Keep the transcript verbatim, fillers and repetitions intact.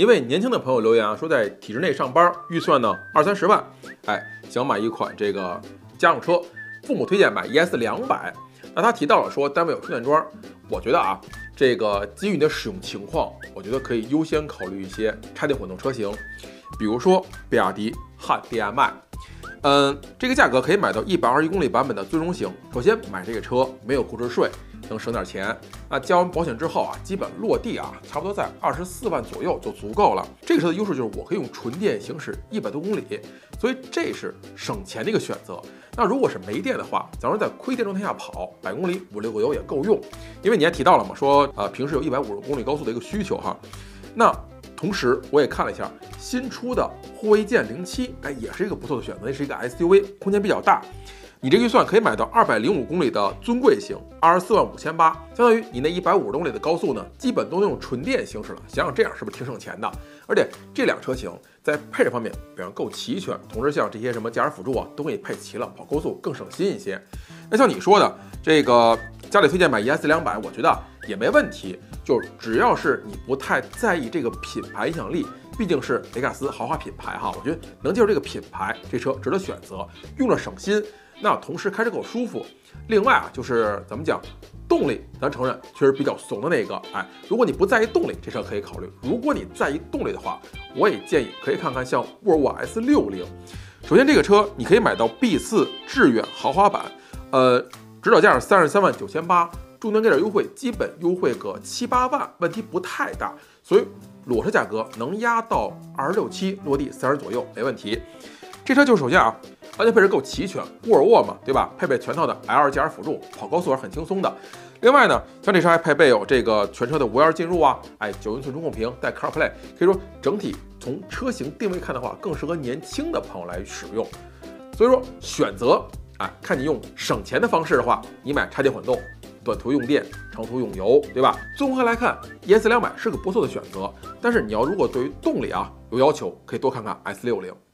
一位年轻的朋友留言啊，说在体制内上班，预算呢二三十万，哎，想买一款这个家用车，父母推荐买 E S 两百。那他提到了说单位有充电桩，我觉得啊，这个基于你的使用情况，我觉得可以优先考虑一些插电混动车型，比如说比亚迪汉 D M I。嗯，这个价格可以买到一百二十一公里版本的尊荣型。首先买这个车没有购置税，能省点钱。那交完保险之后啊，基本落地啊，差不多在二十四万左右就足够了。这个车的优势就是我可以用纯电行驶一百多公里，所以这是省钱的一个选择。那如果是没电的话，假如在亏电状态下跑，百公里五六个油也够用。因为你还提到了嘛，说呃平时有一百五十公里高速的一个需求哈。那同时我也看了一下新出的护卫舰零七，哎，也是一个不错的选择，那是一个 S U V， 空间比较大。你这个预算可以买到二百零五公里的尊贵型，二十四万五千八，相当于你那一百五十公里的高速呢，基本都能用纯电行驶了。想想这样是不是挺省钱的？而且这辆车型在配置方面表现够齐全，同时像这些什么驾驶辅助啊，都给你配齐了，跑高速更省心一些。那像你说的这个家里推荐买 E S 两百，我觉得也没问题，就只要是你不太在意这个品牌影响力。毕竟是雷克萨斯豪华品牌哈，我觉得能接受这个品牌，这车值得选择，用着省心，那同时开着够舒服。另外啊，就是怎么讲，动力咱承认确实比较怂的那个，哎，如果你不在意动力，这车可以考虑；如果你在意动力的话，我也建议可以看看像沃尔沃 S 六十。首先这个车你可以买到 B 四 致远豪华版，呃，指导价是三十三万九千八，终端给点优惠，基本优惠个七八万，问题不太大，所以。裸车价格能压到二十六七，落地三十左右没问题。这车就是首先啊，安全配置够齐全，沃尔沃嘛，对吧？配备全套的 L 驾驶辅助，跑高速还是很轻松的。另外呢，像这车还配备有这个全车的无钥匙进入啊，哎，九英寸中控屏带 CarPlay， 可以说整体从车型定位看的话，更适合年轻的朋友来使用。所以说选择，哎，看你用省钱的方式的话，你买插电混动。短途用电，长途用油，对吧？综合来看 ，E S 两百是个不错的选择。但是你要如果对于动力啊有要求，可以多看看 S 六十。